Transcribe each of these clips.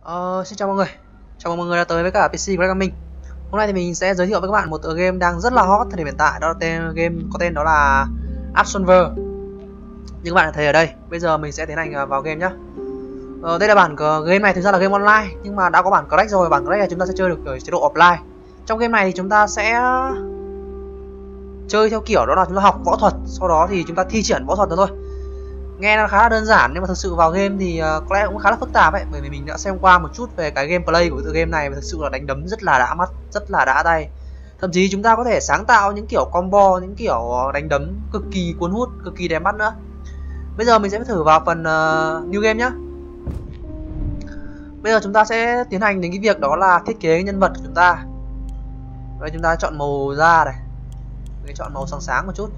Xin chào mọi người. Chào mừng mọi người đã tới với cả PC Crack Gaming. Hôm nay thì mình sẽ giới thiệu với các bạn một tựa game đang rất là hot thời điểm hiện tại, đó là game có tên đó là Absolver. Như các bạn thấy ở đây, bây giờ mình sẽ tiến hành vào game nhé. Đây là bản game này thực ra là game online, nhưng mà đã có bản crack rồi. Bản crack này chúng ta sẽ chơi được ở chế độ offline. Trong game này thì chúng ta sẽ chơi theo kiểu đó là chúng ta học võ thuật, sau đó thì chúng ta thi triển võ thuật đó thôi. Nghe nó khá là đơn giản nhưng mà thực sự vào game thì có lẽ cũng khá là phức tạp ấy, bởi vì mình đã xem qua một chút về cái gameplay của tựa game này và thực sự là đánh đấm rất là đã mắt, rất là đã tay. Thậm chí chúng ta có thể sáng tạo những kiểu combo, những kiểu đánh đấm cực kỳ cuốn hút, cực kỳ đẹp mắt nữa. Bây giờ mình sẽ thử vào phần new game nhá. Bây giờ chúng ta sẽ tiến hành đến cái việc đó là thiết kế nhân vật của chúng ta. Đây, chúng ta chọn màu da này, mình chọn màu sáng sáng một chút.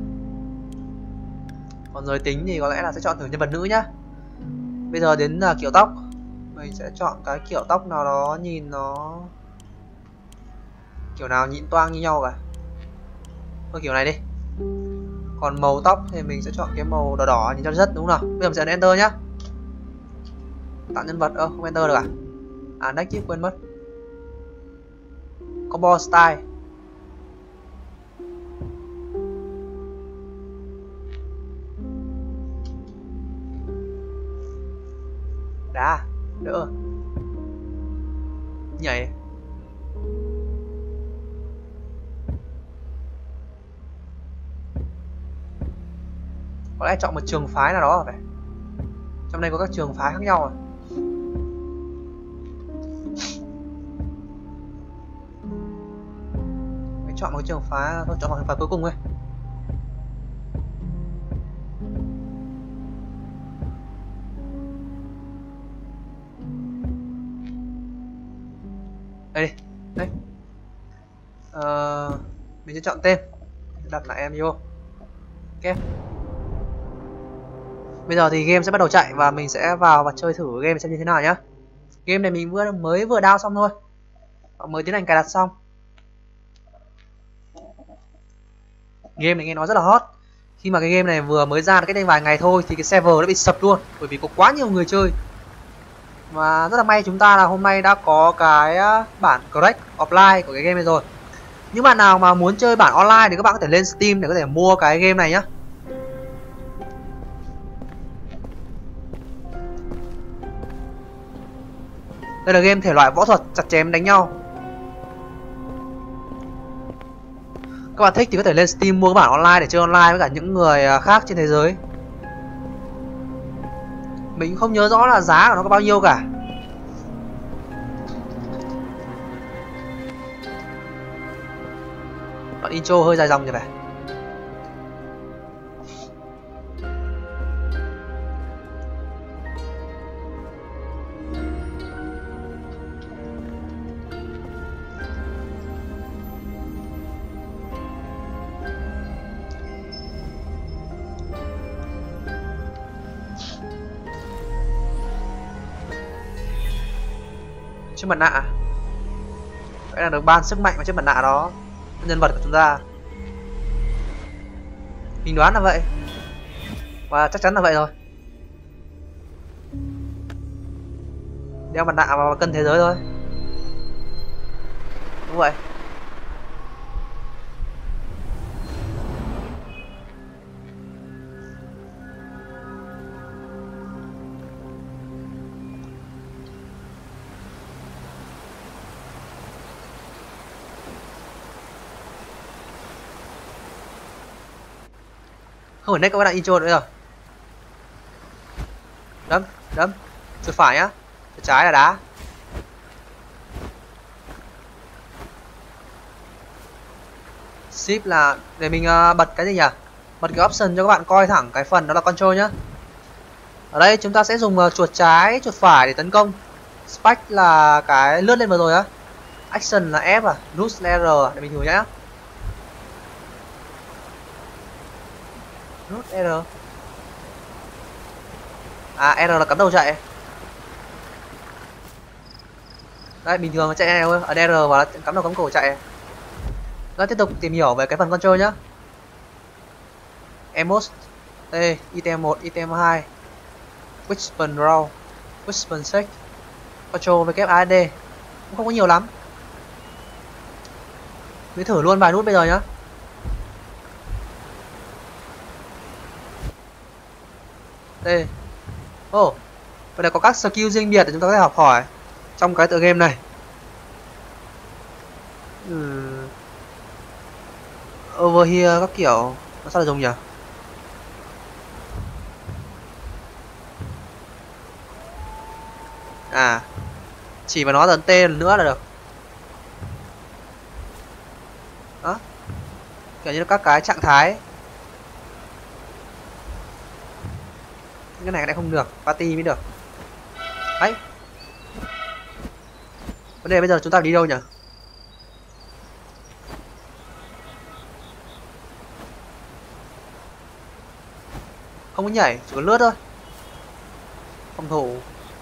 Còn giới tính thì có lẽ là sẽ chọn thử nhân vật nữ nhá. Bây giờ đến là kiểu tóc, mình sẽ chọn cái kiểu tóc nào đó nhìn nó kiểu nào nhịn toang như nhau cả. Thôi kiểu này đi. Còn màu tóc thì mình sẽ chọn cái màu đỏ đỏ nhìn cho rất, đúng không nào? Bây giờ mình sẽ ấn enter nhá. Tạo nhân vật, không enter được à? Next chứ quên mất. Combo style. Đá, đỡ. Nhảy. Có lẽ chọn một trường phái nào đó phải. Trong đây có các trường phái khác nhau à? Mình chọn một cái trường phái thôi, chọn một trường phái cuối cùng thôi. Đây đi, đây. Mình sẽ chọn tên, đặt lại em vô. Ok. Bây giờ thì game sẽ bắt đầu chạy và mình sẽ vào và chơi thử game xem như thế nào nhá. Game này mình mới vừa download xong thôi, mới tiến hành cài đặt xong. Game này nghe nói rất là hot. Khi mà cái game này vừa mới ra cách đây vài ngày thôi thì cái server đã bị sập luôn, bởi vì có quá nhiều người chơi. Và rất là may chúng ta là hôm nay đã có cái bản crack offline của cái game này rồi. Những bạn nào mà muốn chơi bản online thì các bạn có thể lên Steam để có thể mua cái game này nhá. Đây là game thể loại võ thuật chặt chém đánh nhau. Các bạn thích thì có thể lên Steam mua cái bản online để chơi online với cả những người khác trên thế giới. Mình không nhớ rõ là giá của nó có bao nhiêu cả. Đoạn intro hơi dài dòng như vậy. Chiếc mặt nạ. Vậy là được ban sức mạnh vào chiếc mặt nạ đó, nhân vật của chúng ta. Mình đoán là vậy. Và chắc chắn là vậy rồi. Đeo mặt nạ vào cân thế giới thôi. Đúng vậy. Không phải next các bạn intro nữa rồi. Đấm, đấm. Chuột phải nhá. Chuột trái là đá. Shift là để mình bật cái gì nhỉ? Bật cái option cho các bạn coi thẳng cái phần đó là control nhá. Ở đây chúng ta sẽ dùng chuột trái, chuột phải để tấn công. Spike là cái lướt lên vừa rồi á. Action là F à, nút là R để mình thử nhá. Nút R. À, R là cắm đầu chạy. Đây, bình thường chạy này thôi, ở R và cắm đầu cắm cổ chạy. Rồi tiếp tục tìm hiểu về cái phần control nhá. Emos, item 1, item 2, Weapon Roll, Weapon Check, Control với kép ASD cũng không có nhiều lắm. Mình thử luôn vài nút bây giờ nhá. Đây. Oh, vậy là có các skill riêng biệt để chúng ta có thể học hỏi trong cái tựa game này. Over here các kiểu nó sao để dùng nhỉ? À, chỉ vào nó dần tên nữa là được. Đó, kiểu như là các cái trạng thái. Cái này không được, party mới được. Đấy. Vấn đề bây giờ chúng ta đi đâu nhỉ? Không có nhảy, chỉ có lướt thôi. Phòng thủ.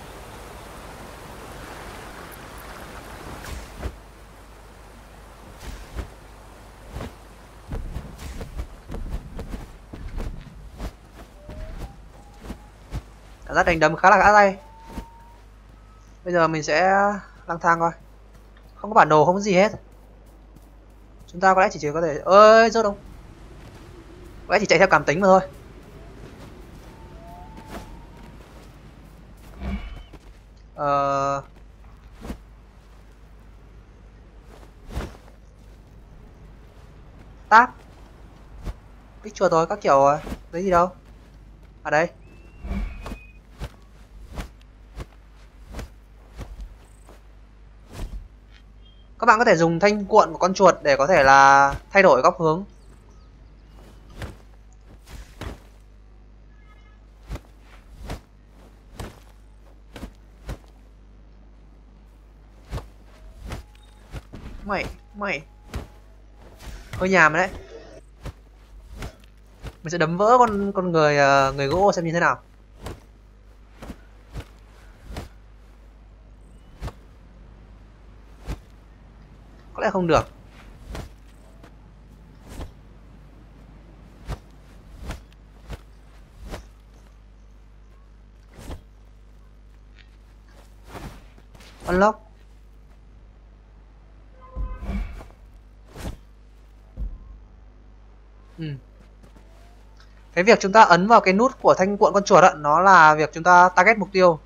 Cảm giác đánh đấm khá là gã tay. Bây giờ mình sẽ lang thang coi. Không có bản đồ, không có gì hết. Chúng ta có lẽ chỉ có thể... ơi, rớt đâu. Có lẽ chỉ chạy theo cảm tính mà thôi. Tab. Kích chuột rồi, các kiểu rồi. Lấy gì đâu. À đây. Các bạn có thể dùng thanh cuộn của con chuột để có thể là thay đổi góc hướng. Mày hơi nhàm đấy. Mình sẽ đấm vỡ con người gỗ xem như thế nào. Có lẽ không được. Unlock. Cái việc chúng ta ấn vào cái nút của thanh cuộn con chuột á, nó là việc chúng ta target mục tiêu.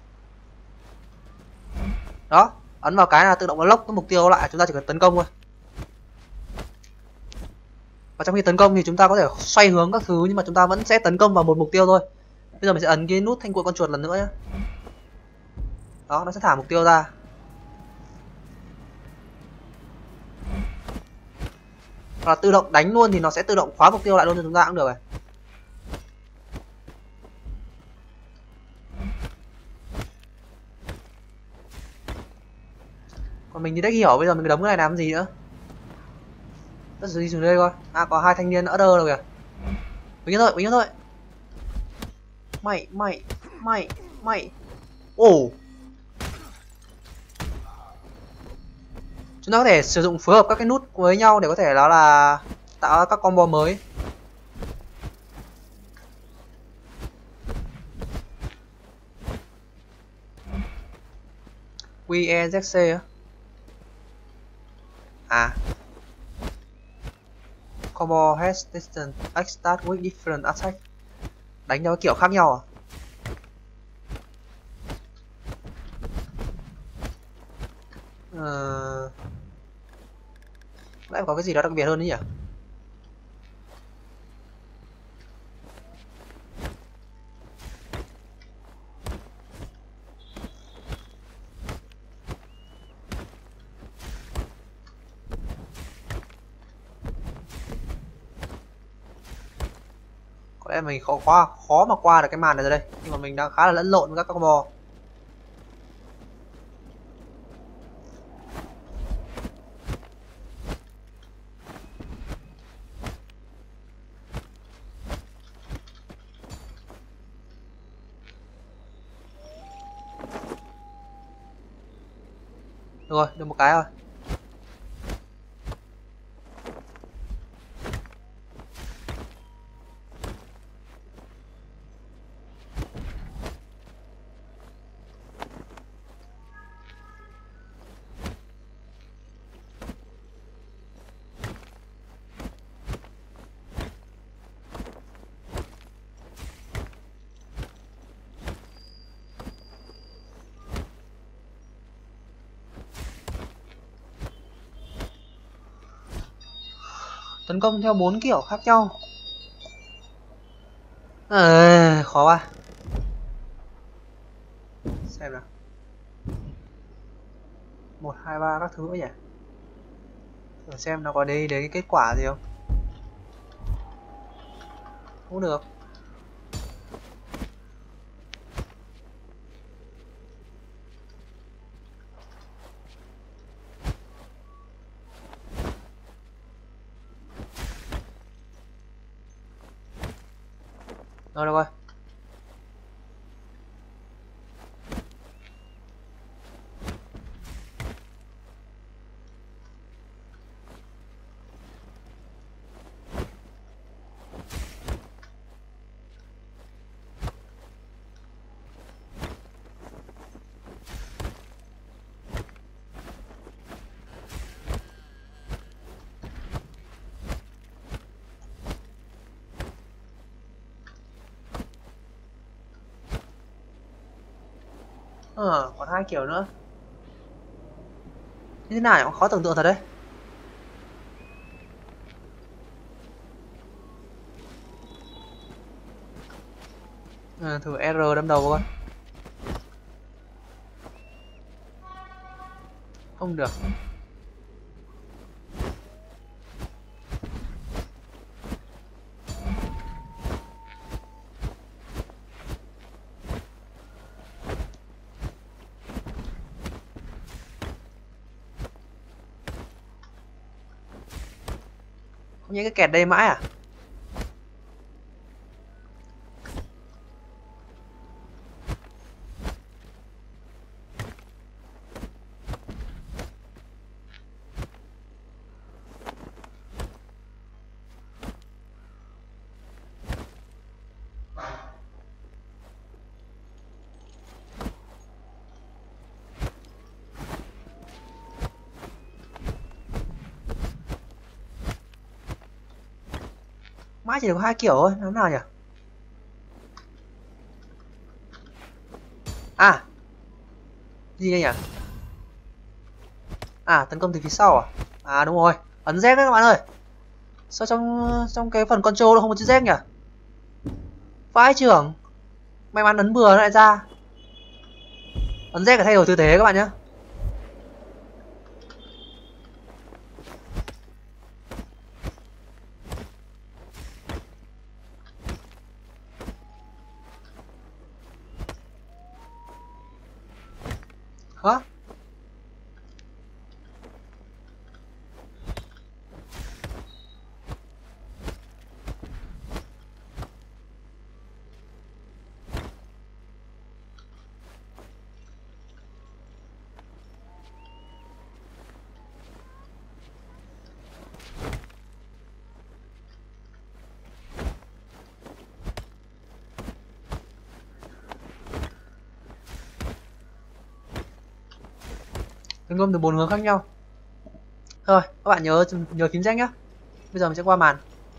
Đó, ấn vào cái là tự động unlock cái mục tiêu lại, chúng ta chỉ cần tấn công thôi. Và trong khi tấn công thì chúng ta có thể xoay hướng các thứ, nhưng mà chúng ta vẫn sẽ tấn công vào một mục tiêu thôi. Bây giờ mình sẽ ấn cái nút thanh cuộn con chuột lần nữa nhé. Đó, nó sẽ thả mục tiêu ra. Hoặc là tự động đánh luôn thì nó sẽ tự động khóa mục tiêu lại luôn cho chúng ta cũng được này. Còn mình thì đếch hiểu bây giờ mình đấm cái này làm gì nữa. Tất đi xuống đây coi. À, có hai thanh niên nữa đơ rồi kìa. Bình yên thôi. Mày. Ồ. Chúng ta có thể sử dụng phối hợp các cái nút với nhau để có thể là tạo ra các combo mới. QEZC á. À. Combo has distance start with different attack. Đánh theo kiểu khác nhau à? Lại có cái gì đó đặc biệt hơn đấy nhỉ? Có lẽ mình khó mà qua được cái màn này rồi đây, nhưng mà mình đang khá là lẫn lộn với các combo. Được rồi, được một cái rồi. Tấn công theo 4 kiểu khác nhau. Khó quá. Xem nào. 1, 2, 3 các thứ nữa nhỉ. Thử xem nó có đi đến cái kết quả gì không. Không được. Rồi được rồi. Còn 2 kiểu nữa. Như thế nào cũng khó tưởng tượng thật đấy. Thử R đâm đầu coi. Không được. Không nhớ cái kẹt đây mãi à? Mãi chỉ được 2 kiểu thôi, làm nào nhỉ? À, gì đây nhỉ? À, tấn công từ phía sau à? À đúng rồi, ấn Z đấy các bạn ơi. Sao trong cái phần control nó không có chữ Z nhỉ? Vãi trưởng. May mắn ấn bừa nó lại ra. Ấn Z để thay đổi tư thế các bạn nhé. Hả? Tấn công từ 4 hướng khác nhau. Rồi, các bạn nhớ phím Z nhá. Bây giờ mình sẽ qua màn.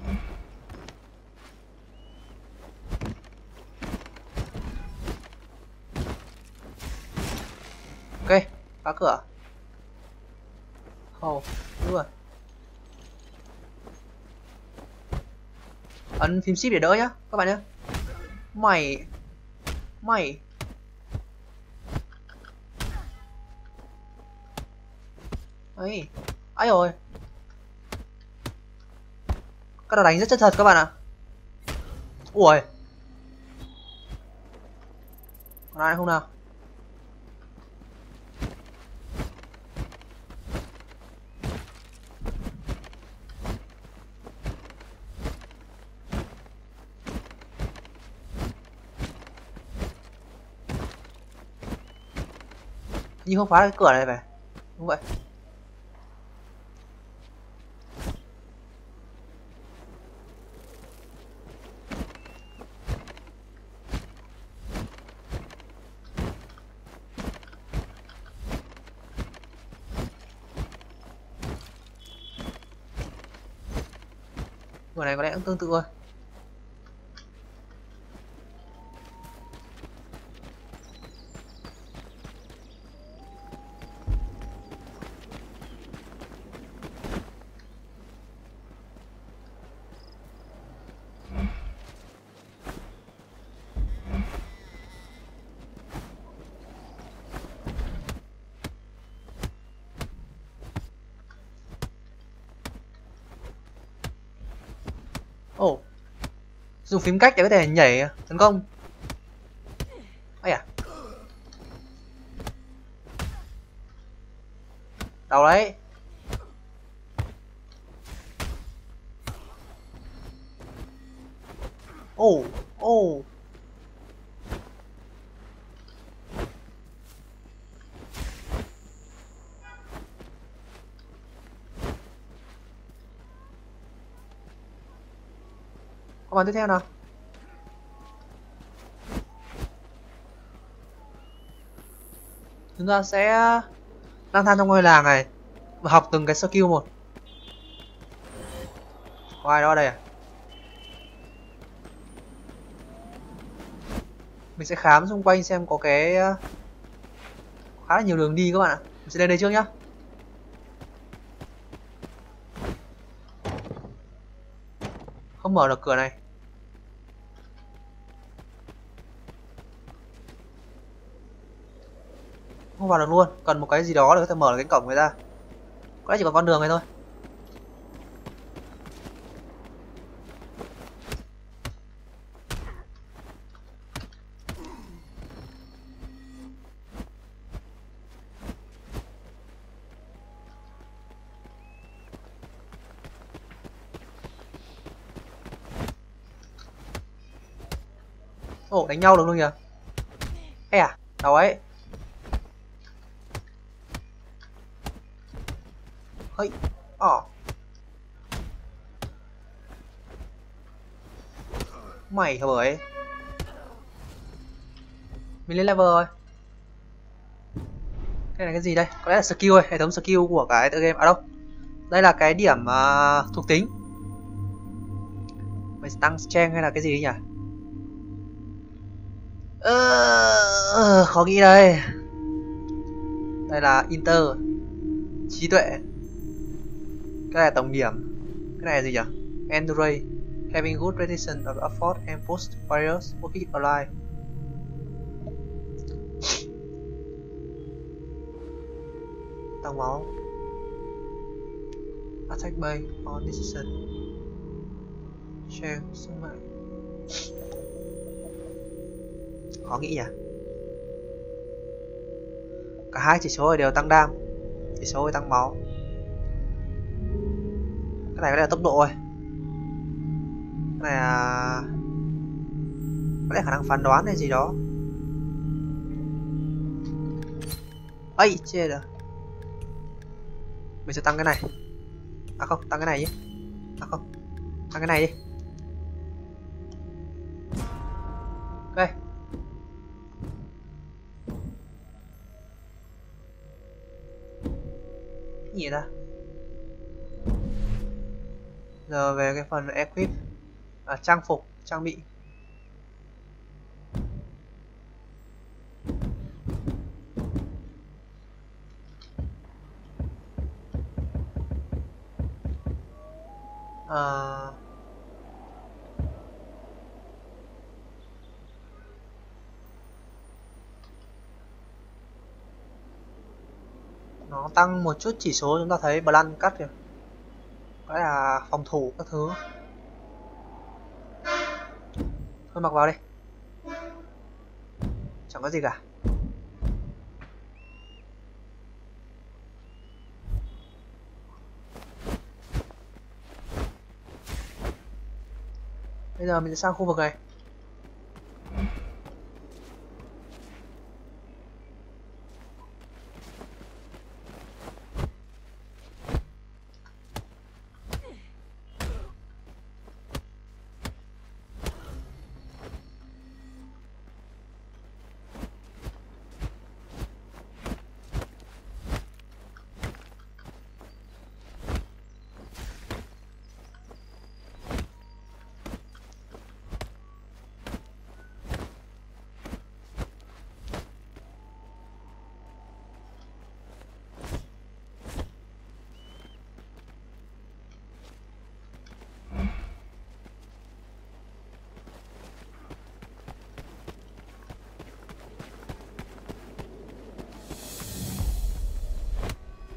Ok, phá cửa. Đúng rồi. Ấn phím shift để đỡ nhá, các bạn nhé. Mày ấy, ấy rồi. Các đòn đánh rất chân thật các bạn ạ. Ui, còn ai không nào? Nhưng không phá được cái cửa này phải. Đúng vậy. Cửa này có lẽ cũng tương tự thôi. Ồ, dùng phím cách để có thể nhảy tấn công. Ây à, đau đấy. Ồ, ồ. Câu hỏi tiếp theo nào. Chúng ta sẽ lang thang trong ngôi làng này và học từng cái skill một. Có ai đó đây à? Mình sẽ khám xung quanh xem có cái khá là nhiều đường đi các bạn ạ. Mình sẽ lên đây trước nhá. Không mở được cửa này. Không vào được luôn, cần một cái gì đó để có thể mở được cái cổng người ta. Có lẽ chỉ còn con đường này thôi. Ồ, đánh nhau được luôn kìa. Ê à, đâu ấy. Hơi. Mày hả bởi. Mình lên level rồi. Cái này cái gì đây? Có lẽ là skill rồi, hệ thống skill của cái tựa game. À đâu. Đây là cái điểm thuộc tính. Mình sẽ tăng strength hay là cái gì nhỉ? Khó nghĩ đây. Đây là inter, trí tuệ. Cái này là tổng điểm. Cái này là gì nhỉ? Endurance, having good resistance of effort and push barriers for keep alive. Tăng máu. Attack based on decision. Strength, sức mạnh. Khó nghĩ nhỉ? Cả hai chỉ số này đều tăng đam, chỉ số này tăng máu. Cái này là tốc độ rồi. Cái này là có lẽ khả năng phán đoán hay gì đó. Ây, chết rồi. Mình sẽ tăng cái này. À không, tăng cái này nhé. À không, tăng cái này đi. Ok. Cái gì ta? Giờ về cái phần equip, trang phục, trang bị. Nó tăng một chút chỉ số, chúng ta thấy blank cắt kìa. Cái là phòng thủ các thứ. Thôi mặc vào đi. Chẳng có gì cả. Bây giờ mình sẽ sang khu vực này.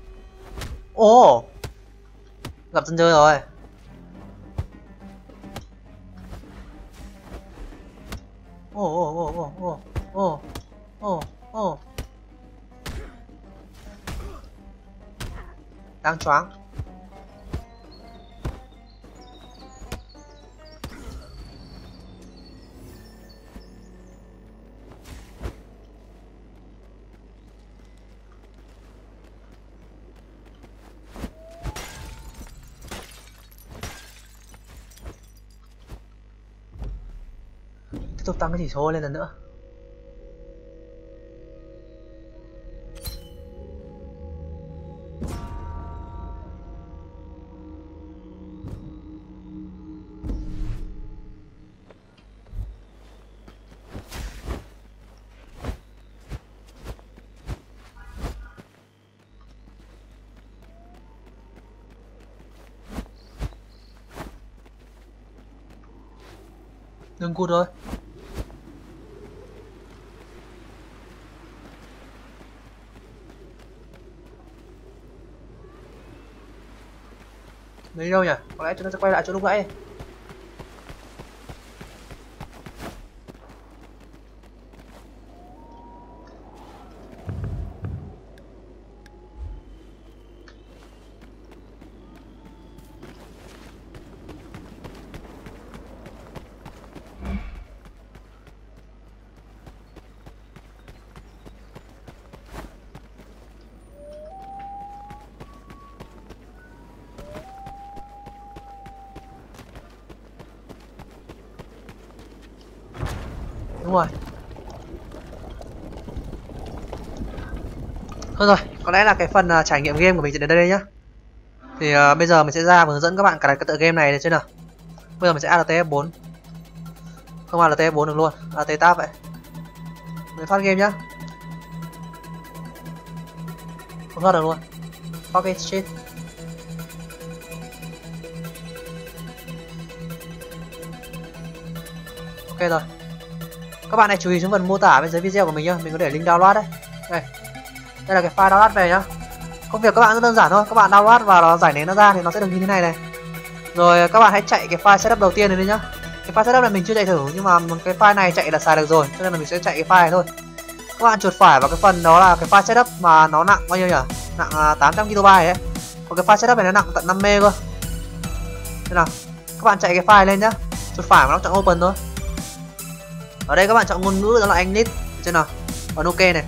Ồ, gặp dân chơi rồi. Đang choáng. Tiếp tục tăng cái chỉ số lên lần nữa. Đừng cụt rồi. Mấy đâu nhỉ? Có lẽ chúng ta sẽ quay lại chỗ lúc nãy. Đúng rồi. Thôi rồi, có lẽ là cái phần trải nghiệm game của mình sẽ đến đây nhá. Thì bây giờ mình sẽ ra và hướng dẫn các bạn cài đặt cái tựa game này được chưa nào. Bây giờ mình sẽ Alt F4. Không Alt F4 được luôn, Alt Tab vậy. Mình phát game nhá. Không thoát được luôn. Pocket shit. Ok rồi. Các bạn hãy chú ý xuống phần mô tả bên dưới video của mình nhá, mình có để link download đấy. Đây. Đây là cái file download về nhá. Công việc các bạn rất đơn giản thôi, các bạn download và nó giải nén nó ra thì nó sẽ được như thế này này. Rồi các bạn hãy chạy cái file setup đầu tiên này đi nhá. Cái file setup này mình chưa chạy thử nhưng mà cái file này chạy là xài được rồi, cho nên là mình sẽ chạy cái file này thôi. Các bạn chuột phải vào cái phần đó là cái file setup mà nó nặng bao nhiêu nhỉ? Nặng 800 KB ấy. Còn cái file setup này nó nặng tận 5 MB cơ. Thế nào? Các bạn chạy cái file lên nhá. Chuột phải mà nó chọn open thôi. Ở đây các bạn chọn ngôn ngữ đó là English, xem nào. Ấn OK này.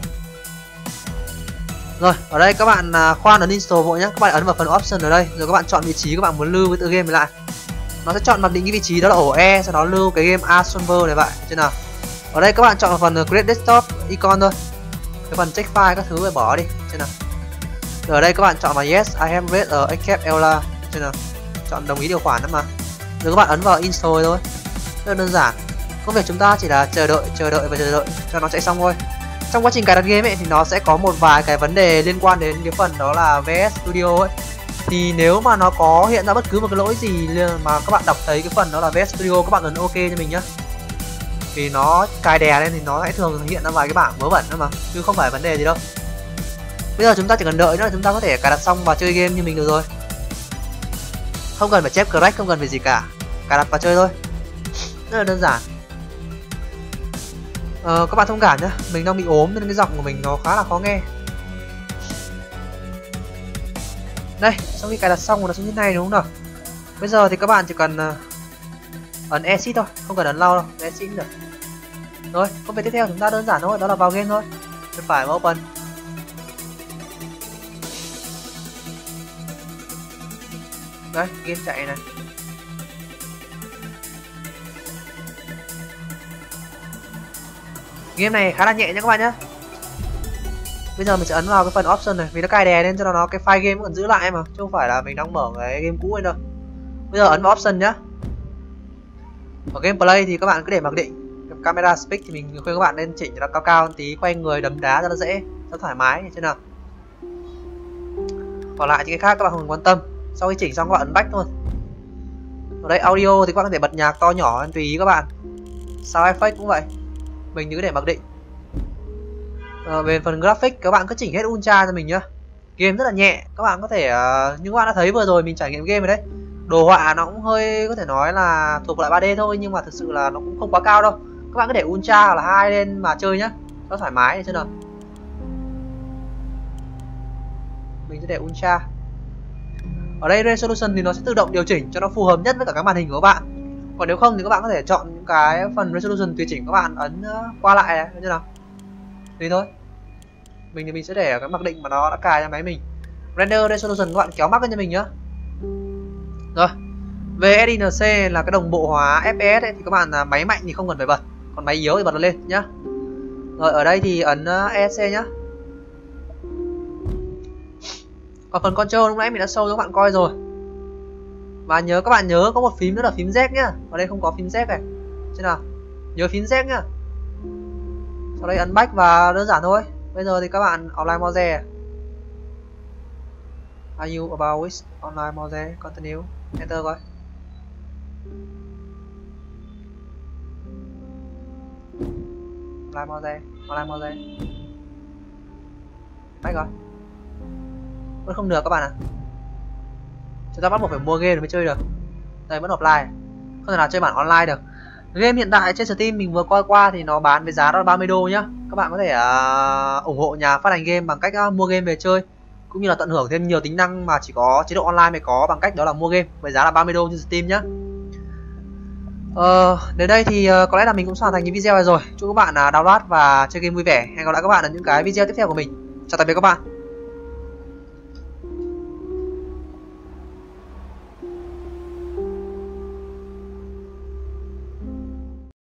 Rồi, ở đây các bạn khoan ấn install vội nhé. Các bạn ấn vào phần option ở đây, rồi các bạn chọn vị trí các bạn muốn lưu cái tựa game này lại. Nó sẽ chọn mặc định cái vị trí đó là ổ E, sau đó lưu cái game Assolver này vậy, xem nào. Ở đây các bạn chọn vào phần create desktop icon thôi. Cái phần check file các thứ phải bỏ đi, xem nào. Rồi ở đây các bạn chọn vào yes, I have read accept EULA, xem nào. Chọn đồng ý điều khoản đó mà. Rồi các bạn ấn vào install thôi. Rất đơn giản. Công việc chúng ta chỉ là chờ đợi và chờ đợi cho nó chạy xong thôi. Trong quá trình cài đặt game ấy thì nó sẽ có một vài cái vấn đề liên quan đến cái phần đó là VS Studio ấy. Thì nếu mà nó có hiện ra bất cứ một cái lỗi gì mà các bạn đọc thấy cái phần đó là VS Studio, các bạn ấn OK cho mình nhá. Vì nó cài đè lên thì nó sẽ thường hiện ra vài cái bảng vớ vẩn nữa mà, chứ không phải vấn đề gì đâu. Bây giờ chúng ta chỉ cần đợi nữa là chúng ta có thể cài đặt xong và chơi game như mình được rồi. Không cần phải chép crack, không cần phải gì cả, cài đặt và chơi thôi. Rất là đơn giản. Các bạn thông cảm nhé, mình đang bị ốm nên cái giọng của mình nó khá là khó nghe. Đây, sau khi cài đặt xong nó sẽ như thế này đúng không nào. Bây giờ thì các bạn chỉ cần ấn exit thôi, không cần ấn lâu đâu, exit được. Rồi, công việc tiếp theo chúng ta đơn giản thôi, đó là vào game thôi. Chuột phải vào open. Đây, game chạy này. Game này khá là nhẹ nha các bạn nhé. Bây giờ mình sẽ ấn vào cái phần option này, vì nó cài đè lên cho nó cái file game vẫn giữ lại mà, chứ không phải là mình đang mở cái game cũ ấy đâu. Bây giờ ấn vào option nhá. Ở game play thì các bạn cứ để mặc định. Camera speed thì mình khuyên các bạn nên chỉnh cho nó cao cao một tí, quay người đấm đá cho nó dễ, cho thoải mái như thế nào. Còn lại những cái khác các bạn không cần quan tâm. Sau khi chỉnh xong các bạn ấn back thôi. Ở đây audio thì các bạn có thể bật nhạc to nhỏ tùy ý các bạn. Sound effect cũng vậy, mình cứ để mặc định. Về phần graphic các bạn cứ chỉnh hết ultra cho mình nhá. Game rất là nhẹ, các bạn có thể như các bạn đã thấy vừa rồi mình trải nghiệm game rồi đấy. Đồ họa nó cũng hơi có thể nói là thuộc lại 3D thôi, nhưng mà thực sự là nó cũng không quá cao đâu. Các bạn cứ để ultra hoặc là 2 lên mà chơi nhá, nó thoải mái để chơi nào. Mình sẽ để ultra. Ở đây resolution thì nó sẽ tự động điều chỉnh cho nó phù hợp nhất với cả các màn hình của các bạn. Còn nếu không thì các bạn có thể chọn những cái phần resolution tùy chỉnh, các bạn ấn qua lại này như nào tùy thôi. Mình thì mình sẽ để ở cái mặc định mà nó đã cài cho máy mình. Render resolution các bạn kéo mắc lên cho mình nhá. Rồi về SINC là cái đồng bộ hóa FPS ấy, thì các bạn máy mạnh thì không cần phải bật, còn máy yếu thì bật lên nhá. Rồi ở đây thì ấn ESC nhá. Còn phần control lúc nãy mình đã show cho các bạn coi rồi. Và các bạn nhớ có một phím nữa là phím Z nhá. Ở đây không có phím Z này. Xem nào. Nhớ phím Z nhá. Sau đây ấn back và đơn giản thôi. Bây giờ thì các bạn online mode. Are you about with online mode? Continue. Enter coi. Online mode. Back rồi. Vẫn không được các bạn ạ. Chúng ta bắt buộc phải mua game để mới chơi được. Đây vẫn offline, không thể nào chơi bản online được. Game hiện tại trên Steam mình vừa coi qua thì nó bán với giá đó là 30 đô nhá. Các bạn có thể ủng hộ nhà phát hành game bằng cách mua game về chơi, cũng như là tận hưởng thêm nhiều tính năng mà chỉ có chế độ online mới có, bằng cách đó là mua game với giá là 30 đô trên Steam nhá. Đến đây thì có lẽ là mình cũng hoàn thành cái video này rồi. Chúc các bạn download và chơi game vui vẻ. Hẹn gặp lại các bạn ở những cái video tiếp theo của mình. Chào tạm biệt các bạn.